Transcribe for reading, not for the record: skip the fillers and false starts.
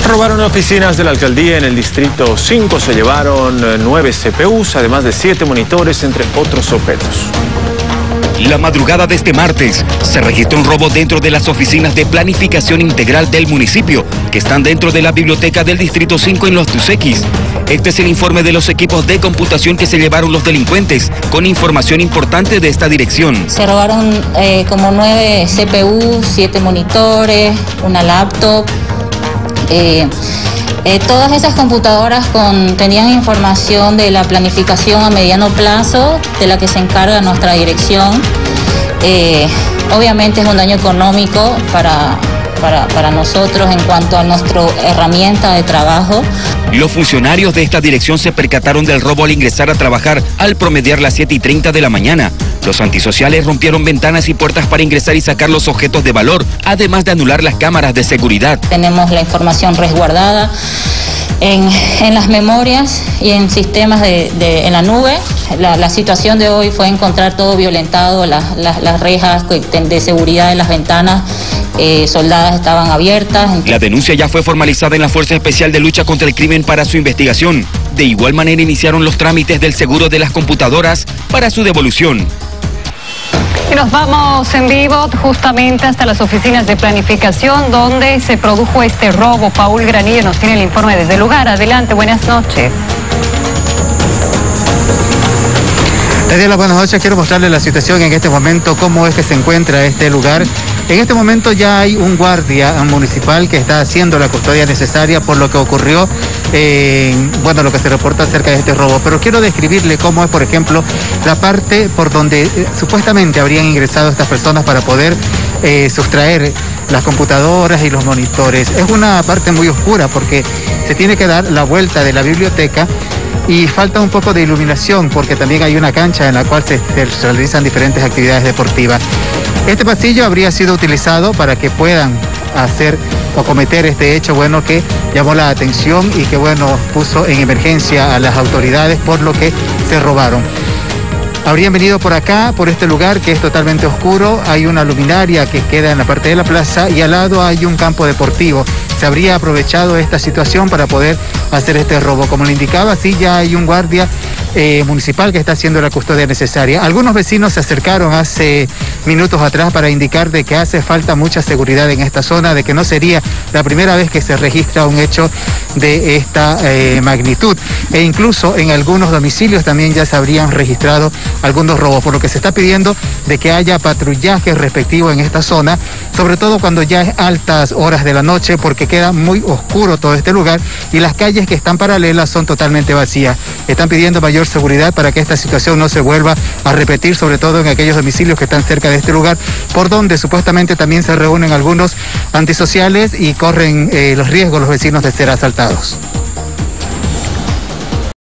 Robaron oficinas de la alcaldía en el distrito 5, se llevaron 9 CPUs, además de 7 monitores, entre otros objetos. La madrugada de este martes se registró un robo dentro de las oficinas de planificación integral del municipio, que están dentro de la biblioteca del distrito 5 en Los Tucequis. Este es el informe de los equipos de computación que se llevaron los delincuentes, con información importante de esta dirección. Se robaron como 9 CPU, 7 monitores, una laptop. Todas esas computadoras tenían información de la planificación a mediano plazo, de la que se encarga nuestra dirección. Obviamente es un daño económico para nosotros en cuanto a nuestra herramienta de trabajo. Los funcionarios de esta dirección se percataron del robo al ingresar a trabajar al promediar las 7:30 de la mañana. Los antisociales rompieron ventanas y puertas para ingresar y sacar los objetos de valor, además de anular las cámaras de seguridad. Tenemos la información resguardada en las memorias y en sistemas en la nube. La situación de hoy fue encontrar todo violentado, las rejas de seguridad de las ventanas soldadas estaban abiertas. La denuncia ya fue formalizada en la Fuerza Especial de Lucha contra el Crimen para su investigación. De igual manera iniciaron los trámites del seguro de las computadoras para su devolución. Y nos vamos en vivo justamente hasta las oficinas de planificación donde se produjo este robo. Paul Granillo nos tiene el informe desde el lugar. Adelante, buenas noches. Daniela, buenas noches. Quiero mostrarles la situación en este momento, cómo es que se encuentra este lugar. En este momento ya hay un guardia municipal que está haciendo la custodia necesaria por lo que ocurrió, lo que se reporta acerca de este robo. Pero quiero describirle cómo es, por ejemplo, la parte por donde supuestamente habrían ingresado estas personas para poder sustraer las computadoras y los monitores. Es una parte muy oscura porque se tiene que dar la vuelta de la biblioteca y falta un poco de iluminación porque también hay una cancha en la cual se realizan diferentes actividades deportivas. Este pasillo habría sido utilizado para que puedan hacer o cometer este hecho, que llamó la atención y que, puso en emergencia a las autoridades por lo que se robaron. Habrían venido por acá, por este lugar que es totalmente oscuro. Hay una luminaria que queda en la parte de la plaza y al lado hay un campo deportivo. Se habría aprovechado esta situación para poder hacer este robo. Como le indicaba, sí, ya hay un guardia municipal que está haciendo la custodia necesaria. Algunos vecinos se acercaron hace minutos atrás para indicar de que hace falta mucha seguridad en esta zona, de que no sería la primera vez que se registra un hecho de esta magnitud. E incluso en algunos domicilios también ya se habrían registrado algunos robos, por lo que se está pidiendo de que haya patrullaje respectivo en esta zona, sobre todo cuando ya es altas horas de la noche, porque queda muy oscuro todo este lugar y las calles que están paralelas son totalmente vacías. Están pidiendo mayor seguridad para que esta situación no se vuelva a repetir, sobre todo en aquellos domicilios que están cerca de este lugar, por donde supuestamente también se reúnen algunos antisociales y corren los riesgos los vecinos de ser asaltados.